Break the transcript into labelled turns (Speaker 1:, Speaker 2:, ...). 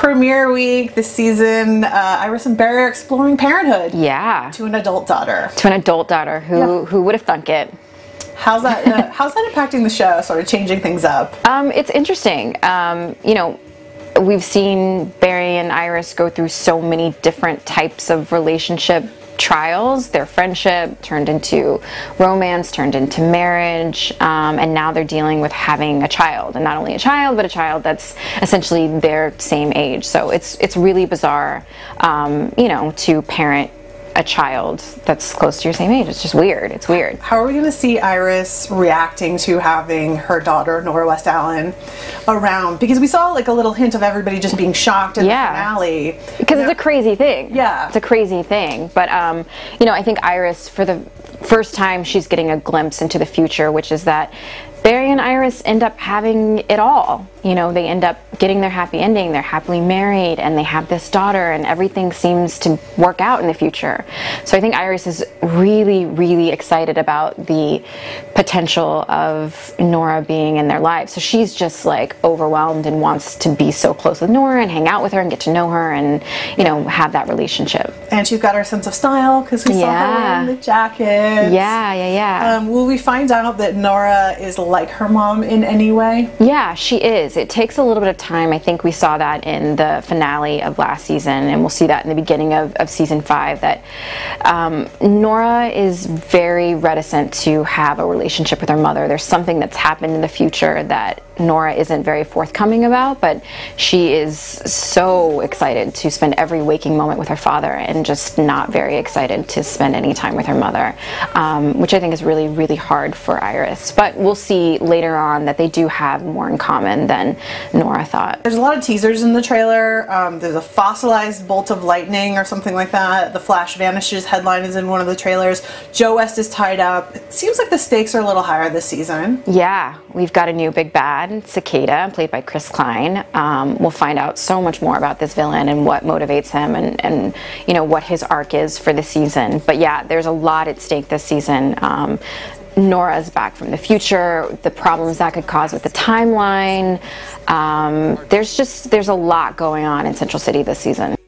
Speaker 1: premiere week this season, Iris and Barry are exploring parenthood.
Speaker 2: Yeah.
Speaker 1: To an adult daughter.
Speaker 2: To an adult daughter. Who would have thunk it?
Speaker 1: How's that impacting the show, sort of changing things up?
Speaker 2: It's interesting. You know, we've seen Barry and Iris go through so many different types of relationship trials. Their friendship turned into romance, turned into marriage, and now they're dealing with having a child, and not only a child, but a child that's essentially their same age. So it's really bizarre, you know, to parent a child that's close to your same age. It's just weird. It's weird.
Speaker 1: How are we going to see Iris reacting to having her daughter, Nora West-Allen, around? Because we saw like a little hint of everybody just being shocked in the finale.
Speaker 2: Because it's a crazy thing.
Speaker 1: Yeah.
Speaker 2: It's a crazy thing. But, you know, I think Iris, for the first time, she's getting a glimpse into the future, which is that Barry and Iris end up having it all. You know, they end up getting their happy ending, they're happily married, and they have this daughter, and everything seems to work out in the future. So I think Iris is really, really excited about the potential of Nora being in their lives. So she's just like overwhelmed and wants to be so close with Nora and hang out with her and get to know her and, you know, have that relationship.
Speaker 1: And she's got her sense of style because we saw her wearing the jacket.
Speaker 2: Yeah.
Speaker 1: Will we find out that Nora is like her mom in any way?
Speaker 2: Yeah, she is. It takes a little bit of time. I think we saw that in the finale of last season, and we'll see that in the beginning of season 5, that Nora is very reticent to have a relationship with her mother. There's something that's happened in the future that Nora isn't very forthcoming about, but she is so excited to spend every waking moment with her father and just not very excited to spend any time with her mother, which I think is really, really hard for Iris. But we'll see later on that they do have more in common than Nora thought.
Speaker 1: There's a lot of teasers in the trailer. There's a fossilized bolt of lightning or something like that. The Flash vanishes headline is in one of the trailers. Joe West is tied up. It seems like the stakes are a little higher this season.
Speaker 2: Yeah, we've got a new big bad, Cicada, played by Chris Klein. We'll find out so much more about this villain and what motivates him and you know, what his arc is for the season. But yeah, there's a lot at stake this season. Nora's back from the future, the problems that could cause with the timeline. There's a lot going on in Central City this season.